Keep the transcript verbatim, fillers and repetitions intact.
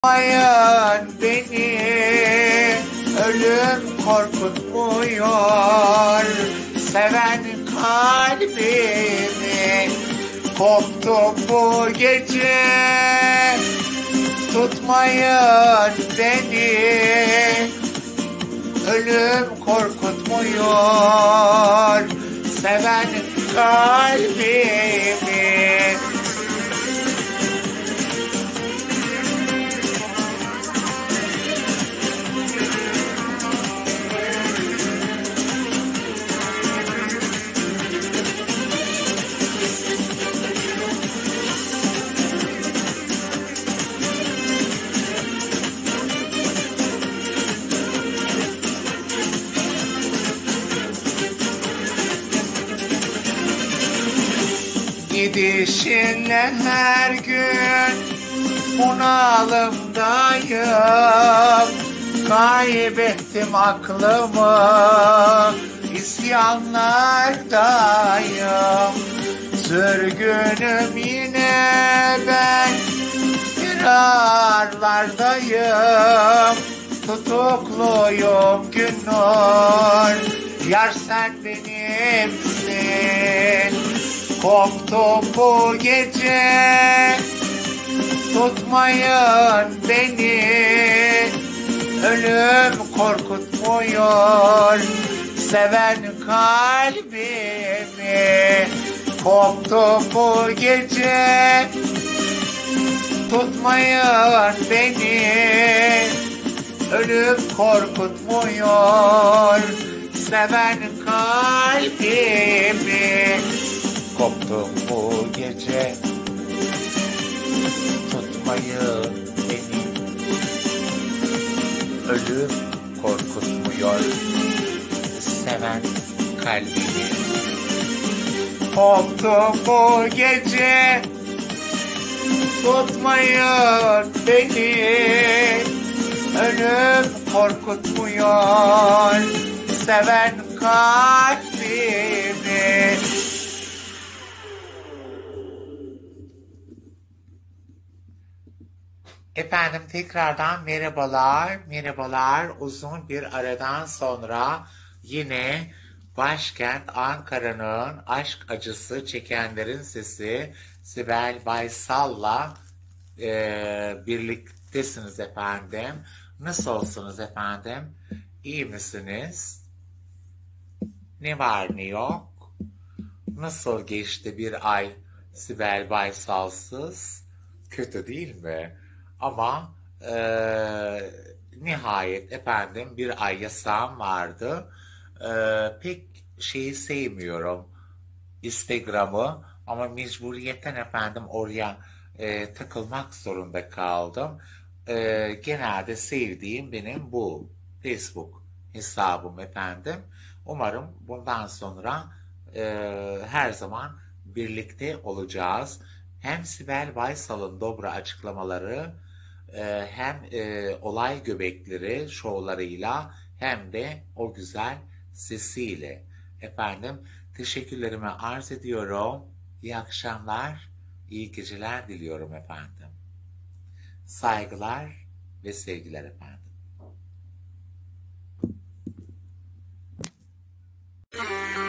Tutmayın beni, ölüm korkutmuyor. Seven kalbimi koptu bu gece. Tutmayın beni, ölüm korkutmuyor. Seven kalbimi. Gidişinle her gün bunalımdayım. Kaybettim aklımı, isyanlardayım. Sürgünüm yine ben, firarlardayım. Tutukluyum Günnur, yar sen benimsin. Koptu bu gece, tutmayın beni, ölüm korkutmuyor. Seven kalbimi koptu bu gece, tutmayın beni, ölüm korkutmuyor. Seven kalbimi koptu bu gece, tutmayın beni, ölüm korkutmuyor. Seven kalbimi koptu bu gece, tutmayın beni, ölüm korkutmuyor. Seven kalbimi. Efendim tekrardan merhabalar, merhabalar. Uzun bir aradan sonra yine başkent Ankara'nın aşk acısı çekenlerin sesi Sibel Baysal'la e, birliktesiniz efendim. Nasılsınız efendim? İyi misiniz? Ne var ne yok? Nasıl geçti bir ay Sibel Baysal'sız? Kötü değil mi? Ama e, nihayet efendim bir ay yasağım vardı. E, pek şeyi sevmiyorum. Instagram'ı ama mecburiyetten efendim oraya e, takılmak zorunda kaldım. E, genelde sevdiğim benim bu Facebook hesabım efendim. Umarım bundan sonra e, her zaman birlikte olacağız. Hem Sibel Baysal'ın dobra açıklamaları, e, hem e, olay göbekleri şovlarıyla hem de o güzel sesiyle. Efendim teşekkürlerimi arz ediyorum. İyi akşamlar, iyi geceler diliyorum efendim. Saygılar ve sevgiler efendim.